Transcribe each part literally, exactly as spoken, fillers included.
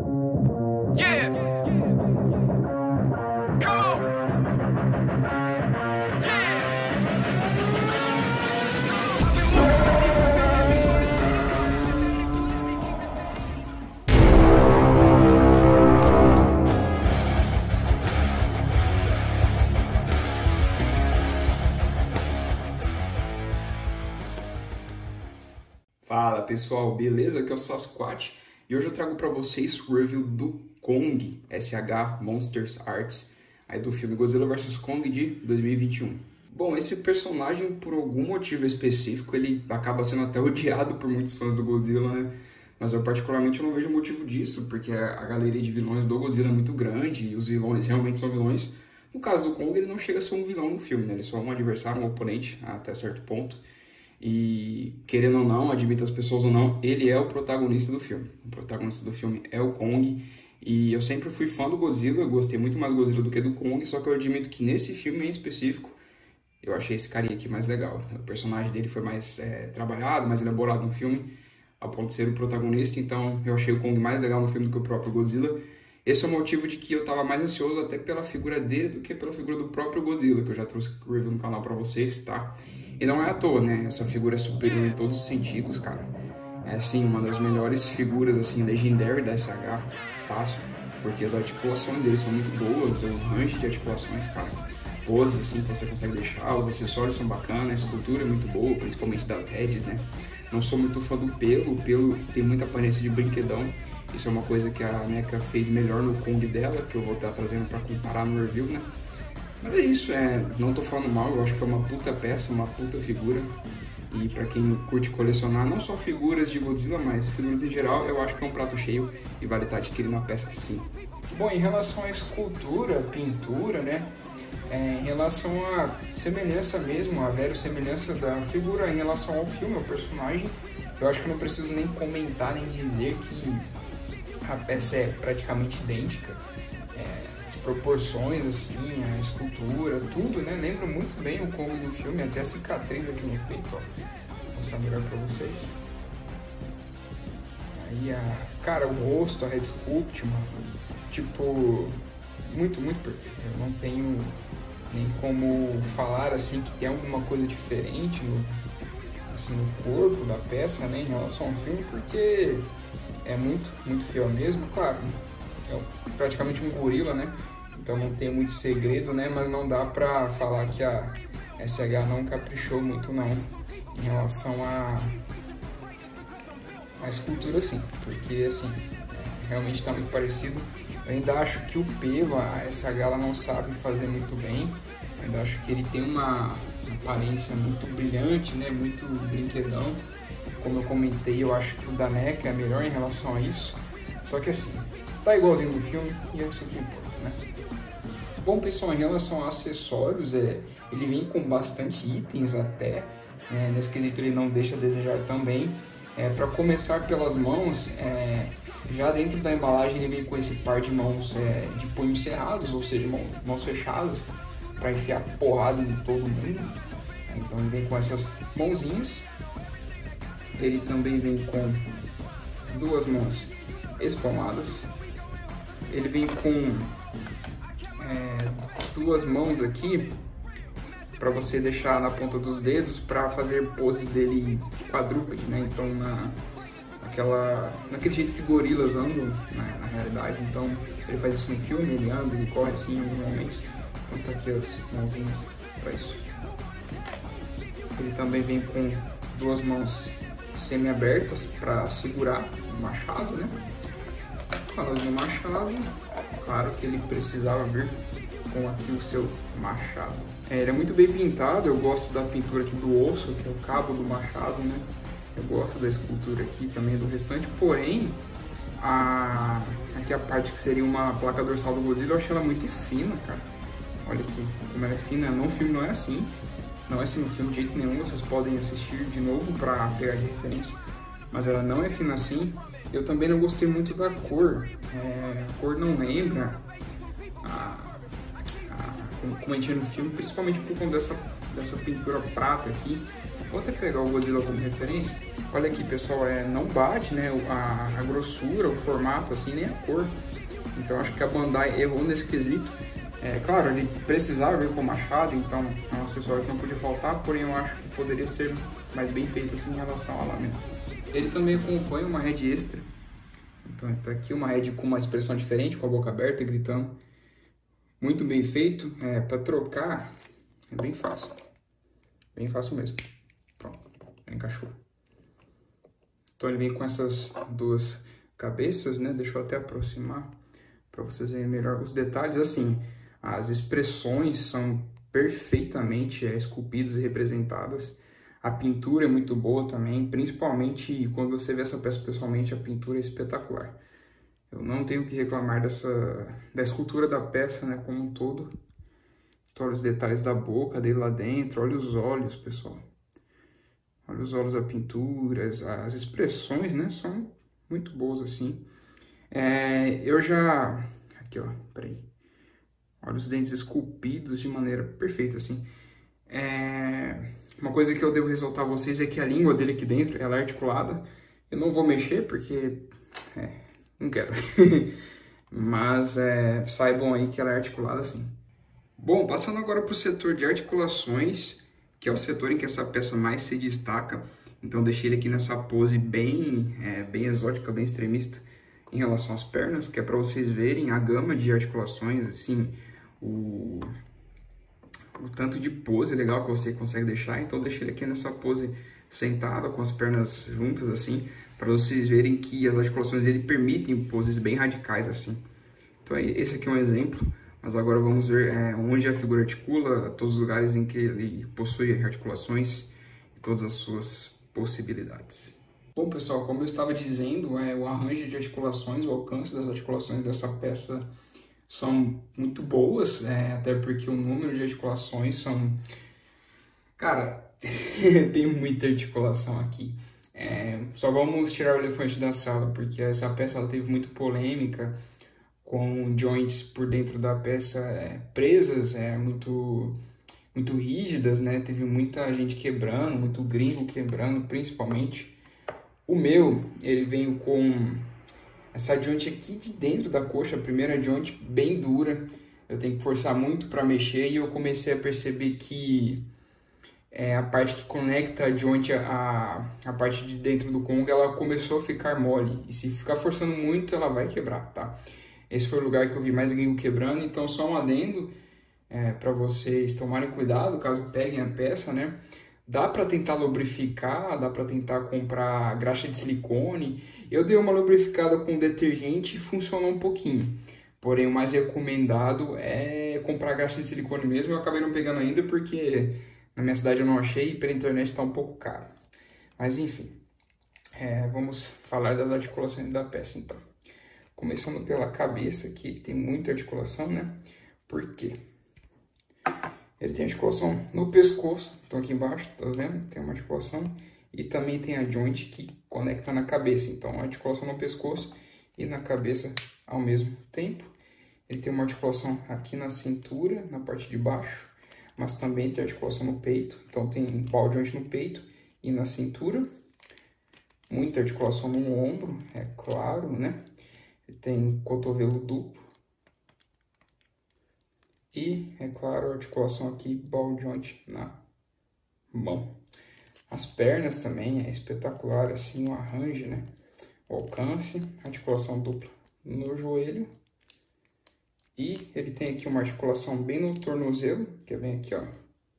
Yeah. Come on. Yeah. Fala pessoal, beleza? Aqui é o Sasquatch e hoje eu trago para vocês o review do Kong, S H Monsters Arts, aí do filme Godzilla versus. Kong de dois mil e vinte e um. Bom, esse personagem, por algum motivo específico, ele acaba sendo até odiado por muitos fãs do Godzilla, né? Mas eu particularmente não vejo motivo disso, porque a galeria de vilões do Godzilla é muito grande e os vilões realmente são vilões. No caso do Kong, ele não chega a ser um vilão no filme, né? Ele é só um adversário, um oponente, até certo ponto. E, querendo ou não, admita as pessoas ou não, ele é o protagonista do filme. O protagonista do filme é o Kong. E eu sempre fui fã do Godzilla, eu gostei muito mais do Godzilla do que do Kong, só que eu admito que nesse filme em específico, eu achei esse carinha aqui mais legal. O personagem dele foi mais é, trabalhado, mais elaborado no filme, ao ponto de ser o protagonista, então eu achei o Kong mais legal no filme do que o próprio Godzilla. Esse é o motivo de que eu estava mais ansioso até pela figura dele do que pela figura do próprio Godzilla, que eu já trouxe review no canal pra vocês, tá? E não é à toa, né? Essa figura é superior em todos os sentidos, cara. É, assim, uma das melhores figuras, assim, legendary da S H, fácil. Porque as articulações dele são muito boas, o range de articulações, cara. Pose, assim, que você consegue deixar, os acessórios são bacanas, a escultura é muito boa, principalmente das heads, né? Não sou muito fã do pelo, o pelo tem muita aparência de brinquedão. Isso é uma coisa que a NECA fez melhor no Kong dela, que eu vou estar trazendo pra comparar no review, né? Mas é isso, é, não tô falando mal, eu acho que é uma puta peça, uma puta figura. E pra quem curte colecionar, não só figuras de Godzilla, mas figuras em geral, eu acho que é um prato cheio e vale estar adquirindo uma peça sim. Bom, em relação à escultura, pintura, né? É, em relação à semelhança mesmo, a verossemelhança da figura em relação ao filme, ao personagem, eu acho que eu não preciso nem comentar, nem dizer que a peça é praticamente idêntica. É, as proporções, assim, a escultura, tudo, né? Lembra muito bem o Kong do filme, até a cicatriz aqui no peito, ó. Vou mostrar melhor pra vocês. Aí, a, cara, o rosto, a head sculpt, mano, tipo, muito, muito perfeito. Eu não tenho nem como falar, assim, que tem alguma coisa diferente no, assim, no corpo da peça, né, em relação ao filme, porque é muito, muito fiel mesmo, claro. É praticamente um gorila, né? Então não tem muito segredo, né? Mas não dá pra falar que a S H não caprichou muito, não, em relação a a escultura, assim. Porque, assim, é, realmente tá muito parecido. Eu ainda acho que o pelo, a S H, ela não sabe fazer muito bem. Eu ainda acho que ele tem uma aparência muito brilhante, né? Muito brinquedão. Como eu comentei, eu acho que o da NECA é melhor em relação a isso. Só que, assim, tá igualzinho do filme e é isso que importa, né? Bom, pessoal, em relação a acessórios, é, ele vem com bastante itens até. É, nesse quesito ele não deixa a desejar também. É, para começar pelas mãos, é, já dentro da embalagem ele vem com esse par de mãos é, de punhos cerrados, ou seja, mãos, mãos fechadas, para enfiar porrada em todo mundo. Então ele vem com essas mãozinhas. Ele também vem com duas mãos espalmadas. Ele vem com é, duas mãos aqui para você deixar na ponta dos dedos para fazer poses dele quadrúpede, né? Então na aquela naquele jeito que gorilas andam, né, na realidade. Então ele faz isso no filme, ele anda, ele corre assim em alguns momentos. Então tá aqui as mãozinhas para isso. Ele também vem com duas mãos semi-abertas para segurar o machado, né? Falando no machado, claro que ele precisava vir com aqui o seu machado. É, ele é muito bem pintado, eu gosto da pintura aqui do osso, que é o cabo do machado, né? Eu gosto da escultura aqui também do restante, porém, a... aqui a parte que seria uma placa dorsal do Godzilla, eu achei ela muito fina, cara. Olha aqui como ela é fina, no filme não é assim. Não é assim no filme de jeito nenhum, vocês podem assistir de novo para pegar de referência. Mas ela não é fina assim. Eu também não gostei muito da cor. É, a cor não lembra a, a, como a gente vê no filme, principalmente por conta dessa dessa pintura prata aqui. Vou até pegar o Godzilla como referência. Olha aqui, pessoal, é, não bate, né, a, a grossura, o formato, assim, nem a cor. Então acho que a Bandai errou nesse quesito. É, claro, ele precisava vir com machado, então é um acessório que não podia faltar, porém eu acho que poderia ser mais bem feito assim em relação à lâmina. Ele também acompanha uma head extra. Então tá aqui uma head com uma expressão diferente, com a boca aberta, gritando. Muito bem feito. É, para trocar é bem fácil. Bem fácil mesmo. Pronto, encaixou. Então ele vem com essas duas cabeças, né? Deixa eu até aproximar para vocês verem melhor os detalhes. Assim, as expressões são perfeitamente é, esculpidas e representadas. A pintura é muito boa também, principalmente quando você vê essa peça pessoalmente, a pintura é espetacular. Eu não tenho que reclamar dessa, da escultura da peça, né, como um todo. Então, olha os detalhes da boca dele lá dentro, olha os olhos, pessoal. Olha os olhos da pintura, as expressões, né, são muito boas, assim. É, eu já... Aqui, ó, peraí. Olha os dentes esculpidos de maneira perfeita, assim. É... Uma coisa que eu devo ressaltar a vocês é que a língua dele aqui dentro, ela é articulada. Eu não vou mexer porque... É, não quero. Mas é, saibam aí que ela é articulada assim. Bom, passando agora para o setor de articulações, que é o setor em que essa peça mais se destaca. Então deixei ele aqui nessa pose bem, é, bem exótica, bem extremista em relação às pernas, que é para vocês verem a gama de articulações, assim, o... o tanto de pose legal que você consegue deixar. Então deixei ele aqui nessa pose sentada, com as pernas juntas assim, para vocês verem que as articulações dele permitem poses bem radicais assim. Então esse aqui é um exemplo, mas agora vamos ver é, onde a figura articula, todos os lugares em que ele possui articulações e todas as suas possibilidades. Bom, pessoal, como eu estava dizendo, é, o arranjo de articulações, o alcance das articulações dessa peça são muito boas, é, até porque o número de articulações são... Cara, tem muita articulação aqui. É, só vamos tirar o elefante da sala, porque essa peça ela teve muita polêmica, com joints por dentro da peça é, presas, é, muito, muito rígidas, né? Teve muita gente quebrando, muito gringo quebrando, principalmente. O meu, ele veio com... essa joint aqui de dentro da coxa, a primeira joint bem dura, eu tenho que forçar muito para mexer e eu comecei a perceber que é, a parte que conecta a joint a, a parte de dentro do Kong, ela começou a ficar mole e se ficar forçando muito ela vai quebrar, tá? Esse foi o lugar que eu vi mais gringo quebrando, então só um adendo é, para vocês tomarem cuidado caso peguem a peça, né? Dá para tentar lubrificar, dá para tentar comprar graxa de silicone. Eu dei uma lubrificada com detergente e funcionou um pouquinho. Porém, o mais recomendado é comprar graxa de silicone mesmo. Eu acabei não pegando ainda porque na minha cidade eu não achei e pela internet está um pouco caro. Mas enfim, é, vamos falar das articulações da peça então. Começando pela cabeça, que tem muita articulação, né? Por quê? Ele tem articulação no pescoço, então aqui embaixo, tá vendo? Tem uma articulação e também tem a joint que conecta na cabeça. Então, articulação no pescoço e na cabeça ao mesmo tempo. Ele tem uma articulação aqui na cintura, na parte de baixo, mas também tem articulação no peito. Então, tem ball joint no peito e na cintura. Muita articulação no ombro, é claro, né? Ele tem cotovelo duplo. E, é claro, a articulação aqui, ball joint na mão. As pernas também é espetacular, assim, o arranjo, né? O alcance, articulação dupla no joelho. E ele tem aqui uma articulação bem no tornozelo, que é bem aqui, ó.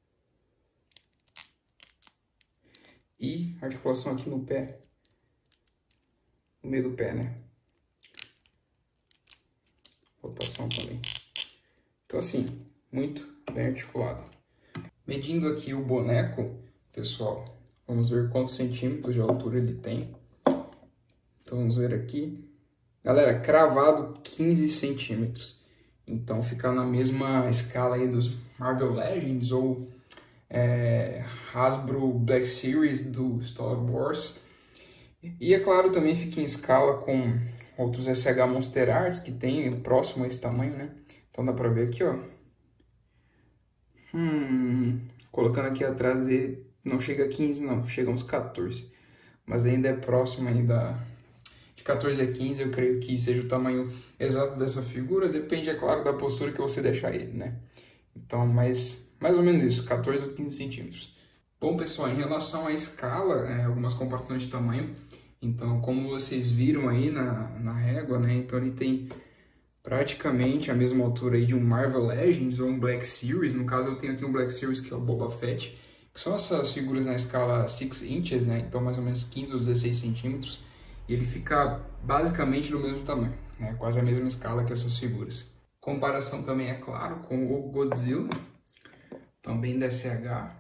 E articulação aqui no pé, no meio do pé, né? Rotação também. Então, assim, muito bem articulado. Medindo aqui o boneco, pessoal, vamos ver quantos centímetros de altura ele tem. Então, vamos ver aqui. Galera, cravado quinze centímetros. Então, fica na mesma escala aí dos Marvel Legends ou é, Hasbro Black Series do Star Wars. E, é claro, também fica em escala com outros S H Monster Arts que tem próximo a esse tamanho, né? Então dá pra ver aqui, ó. Hum, Colocando aqui atrás dele, não chega a quinze não, chega a uns quatorze. Mas ainda é próximo aí da... de quatorze a quinze, eu creio que seja o tamanho exato dessa figura. Depende, é claro, da postura que você deixar ele, né? Então, mais, mais ou menos isso, quatorze ou quinze centímetros. Bom, pessoal, em relação à escala, é, algumas comparações de tamanho. Então, como vocês viram aí na, na régua, né? Então, ele tem praticamente a mesma altura aí de um Marvel Legends ou um Black Series. No caso, eu tenho aqui um Black Series, que é o Boba Fett, que são essas figuras na escala seis inches, né? Então, mais ou menos quinze ou dezesseis centímetros. E ele fica basicamente do mesmo tamanho, né? Quase a mesma escala que essas figuras. Comparação também, é claro, com o Godzilla, também da S H.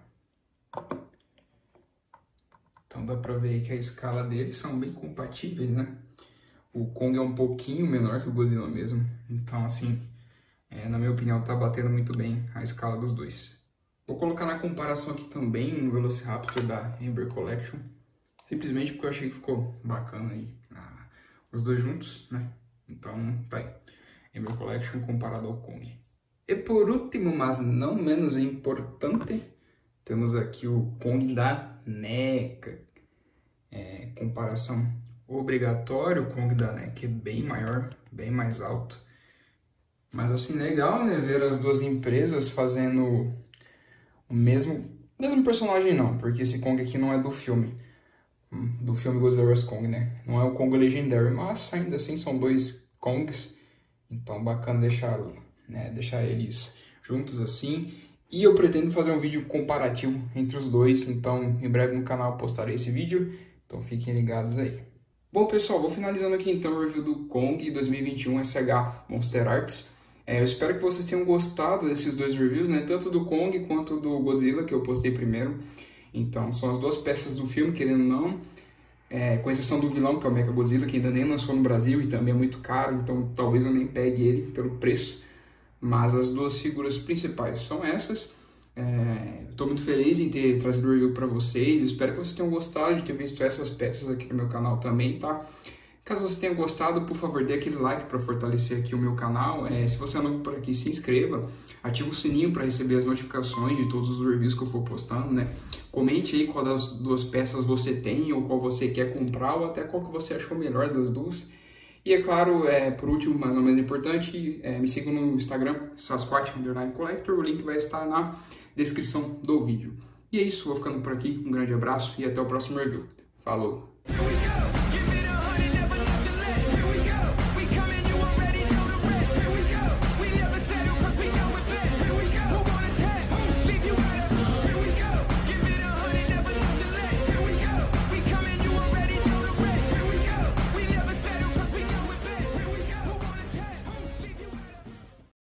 Então dá pra ver aí que a escala deles são bem compatíveis, né? O Kong é um pouquinho menor que o Godzilla mesmo. Então, assim, é, na minha opinião, tá batendo muito bem a escala dos dois. Vou colocar na comparação aqui também um Velociraptor da Ember Collection. Simplesmente porque eu achei que ficou bacana aí, ah, os dois juntos, né? Então, tá aí. Ember Collection comparado ao Kong. E por último, mas não menos importante, temos aqui o Kong da NECA. É, comparação obrigatória, o Kong da NECA é bem maior, bem mais alto. Mas assim, legal, né? Ver as duas empresas fazendo o mesmo, mesmo personagem não, porque esse Kong aqui não é do filme. Do filme Godzilla versus. Kong, né? Não é o Kong Legendary, mas ainda assim são dois Kongs. Então, bacana deixar, né, deixar eles juntos assim. E eu pretendo fazer um vídeo comparativo entre os dois. Então, em breve no canal postarei esse vídeo. Então, fiquem ligados aí. Bom, pessoal, vou finalizando aqui então o review do Kong dois mil e vinte e um S H Monster Arts. É, eu espero que vocês tenham gostado desses dois reviews, né? Tanto do Kong quanto do Godzilla, que eu postei primeiro. Então, são as duas peças do filme, querendo ou não. É, com exceção do vilão, que é o Mechagodzilla, que ainda nem lançou no Brasil e também é muito caro, então talvez eu nem pegue ele pelo preço. Mas as duas figuras principais são essas. Estou é, muito feliz em ter trazido o review para vocês. Espero que vocês tenham gostado de ter visto essas peças aqui no meu canal também, tá? Caso você tenha gostado, por favor, dê aquele like para fortalecer aqui o meu canal. É, se você é novo por aqui, se inscreva. Ative o sininho para receber as notificações de todos os reviews que eu for postando, né? Comente aí qual das duas peças você tem, ou qual você quer comprar, ou até qual que você achou melhor das duas. E é claro, é, por último, mas não menos importante, é, me siga no Instagram, Sasquatch Underline Collector. O link vai estar na descrição do vídeo. E é isso, vou ficando por aqui. Um grande abraço e até o próximo review. Falou!